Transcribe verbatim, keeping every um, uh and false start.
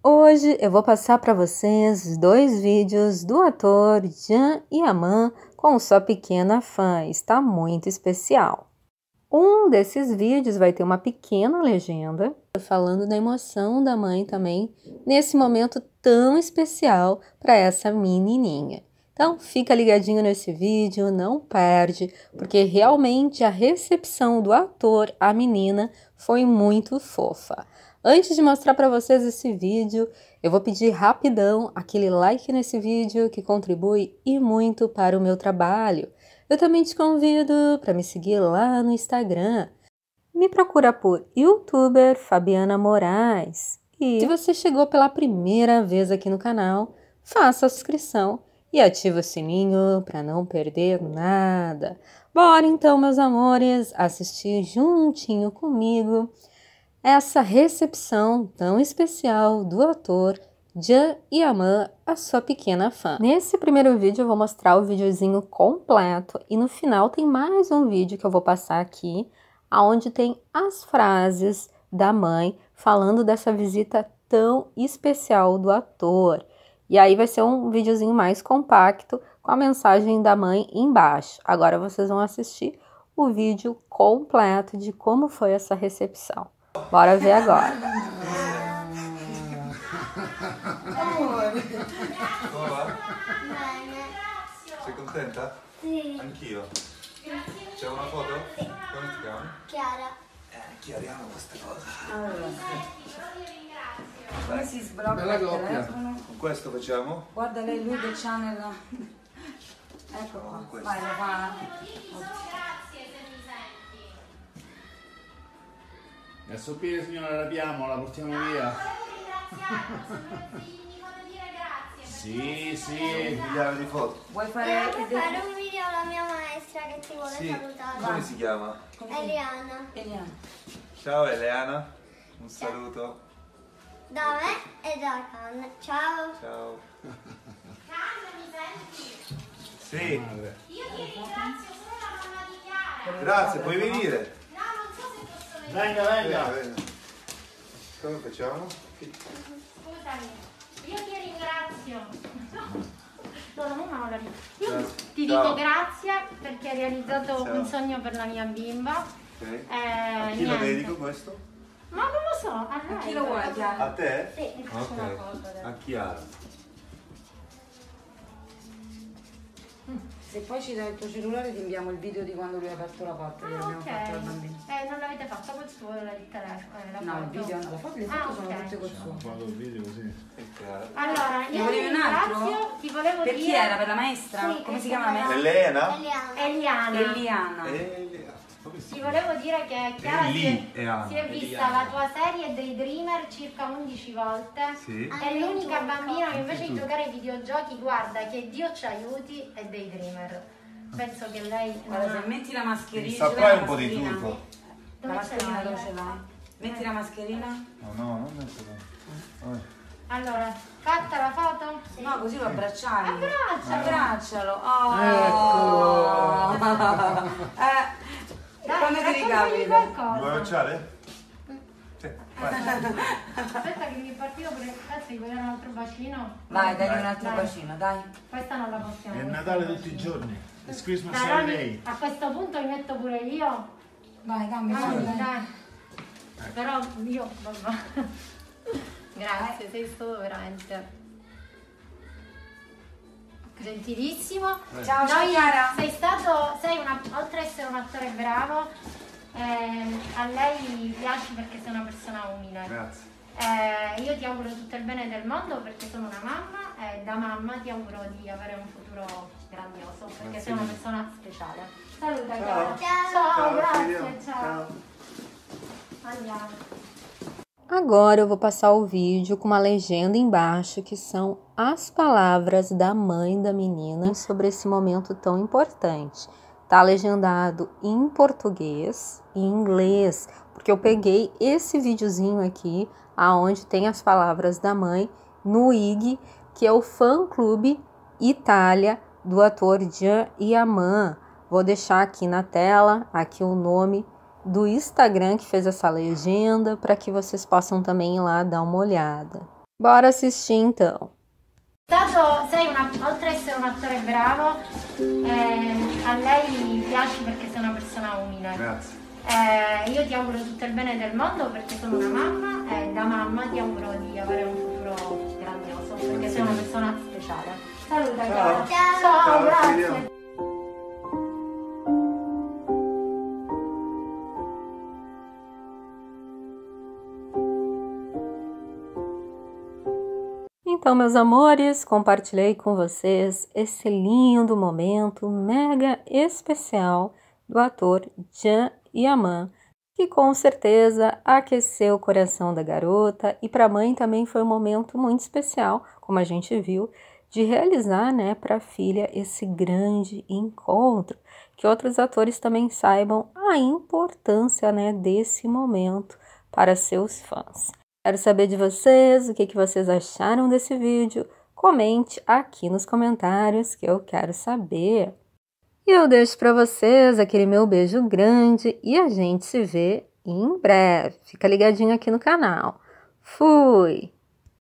Hoje eu vou passar para vocês dois vídeos do ator Jean Yaman com sua pequena fã. Está muito especial. Um desses vídeos vai ter uma pequena legenda falando da emoção da mãe também nesse momento tão especial para essa menininha. Então fica ligadinho nesse vídeo, não perde, porque realmente a recepção do ator à menina foi muito fofa. Antes de mostrar para vocês esse vídeo, eu vou pedir rapidão aquele like nesse vídeo que contribui e muito para o meu trabalho. Eu também te convido para me seguir lá no Instagram. Me procura por youtuber Fabiana Moraes. E se você chegou pela primeira vez aqui no canal, faça a inscrição e ative o sininho para não perder nada. Bora então, meus amores, assistir juntinho comigo essa recepção tão especial do ator Jean Yaman, a sua pequena fã. Nesse primeiro vídeo eu vou mostrar o videozinho completo e no final tem mais um vídeo que eu vou passar aqui, onde tem as frases da mãe falando dessa visita tão especial do ator. E aí vai ser um videozinho mais compacto com a mensagem da mãe embaixo. Agora vocês vão assistir o vídeo completo de como foi essa recepção. Bora ver agora. Amore. Come va? Bene. Sei contenta? Sì. Anch'io. C'è una foto? Come ti chiami? Chiara. Eh, chiariamo queste cose. Allora, come si sblocca Bella il coppia. telefono? Con questo facciamo? Guarda lei, lui che c'ha nella... Ecco qua, Questo. vai, lo fa. La soppina signora l'abbiamo, la portiamo via. Sì, sì. Migliaia di foto. Vuoi fare... Volevo fare un video alla mia maestra che ti vuole Sì. salutare. Come si chiama? Eliana. Eliana. Ciao Eleana. Un saluto. Da me e da Can. Ciao. Ciao. Can, mi senti? Sì. Madre. Io ti ringrazio, sono la mamma di Chiara. Grazie, puoi venire? No, non so se posso venire. Venga, venga. Venga. Come facciamo? Scusami, io ti ringrazio. No, no, no, no, io Grazie. ti Ciao. dico grazie perché hai realizzato Ciao. un sogno per la mia bimba. Ok. Eh, A chi lo niente. dedico questo? Ma non lo so, a lei. Chi lo vuoi, Chiara? A te? Sì, mi faccio una foto Ok. adesso. A Chiara. Se poi ci dai il tuo cellulare ti inviamo il video di quando lui ha aperto la porta che Ah, abbiamo ok. fatto al bambino. Eh, non l'avete fatto col suo, la di telefono. eh, la No, il foto. video no, la foto, le Ah, foto sono ok. tutte col suo. Quando il video così. E Chiara. Allora, Ne io ti volevi un altro? ringrazio, ti volevo Per dire... chi era? Per la maestra? Sì, Come che si chiama la maestra? Elena? Eliana. Eliana. Eliana. Eliana. Come si Ti volevo dire che Chiara Eli si è, e Anna. si è vista Eliana. la tua serie dei Dreamer circa undici volte. Sì. È l'unica bambina che invece di giocare ai videogiochi guarda che Dio ci aiuti e dei Dreamer. Penso che lei... Guarda, se metti la mascherina... Saprai ce l'hai un po' di mascherina? tutto. La Dove mascherina ce dove l'hai? ce l'hai? Metti la mascherina? No, no, non metto là. Allora, fatta la foto? No, così lo abbracciai. Abbraccialo. Abbraccialo. Oh. Eh, Dai, quando ti raccontagli ricapita? Mi vuoi qualcosa. baciare? Sì, vai. Aspetta che mi partivo per adesso di vedere un altro bacino. Vai, dai un altro Dai. bacino, dai. Questa non la possiamo. È questa Natale non tutti i possiamo. giorni. It's Christmas Dai, every Roni, day. a questo punto mi metto pure io. Vai, cambia. Roni, vai. dai. Però io, vabbè. Grazie, sei stato veramente gentilissimo. Ciao, ciao Noi Chiara. sei stato, sei una, oltre ad essere un attore bravo, eh, a lei piaci perché sei una persona umile. Grazie. Eh, io ti auguro tutto il bene del mondo perché sono una mamma e da mamma ti auguro di avere un futuro grandioso perché Grazie sei una mille. persona speciale. Saluta Ciao. Chiara. Ciao. Ciao, Ciao, grazie, Silvia. ciao. Andiamo. Agora eu vou passar o vídeo com uma legenda embaixo que são as palavras da mãe da menina sobre esse momento tão importante. Tá legendado em português e em inglês, porque eu peguei esse videozinho aqui, aonde tem as palavras da mãe, no I G, que é o fã-clube Itália do ator Jean Yaman. Vou deixar aqui na tela, aqui o nome do Instagram que fez essa legenda, para que vocês possam também ir lá dar uma olhada. Bora assistir então. Stato, sei una, oltre ad essere un attore bravo, eh, a lei piaci perché sei una persona umile. Grazie. Eh, io ti auguro tutto il bene del mondo perché sono una mamma e da mamma ti auguro di avere un futuro grandioso perché sei una persona speciale. Saluta, cara. Ciao. Ciao, Ciao, grazie. Silvia. Então, meus amores, compartilhei com vocês esse lindo momento mega especial do ator Can Yaman, que com certeza aqueceu o coração da garota e para a mãe também foi um momento muito especial, como a gente viu, de realizar, né, para a filha esse grande encontro, que outros atores também saibam a importância, né, desse momento para seus fãs. Quero saber de vocês, o que, que vocês acharam desse vídeo. Comente aqui nos comentários que eu quero saber. E eu deixo para vocês aquele meu beijo grande e a gente se vê em breve. Fica ligadinho aqui no canal. Fui!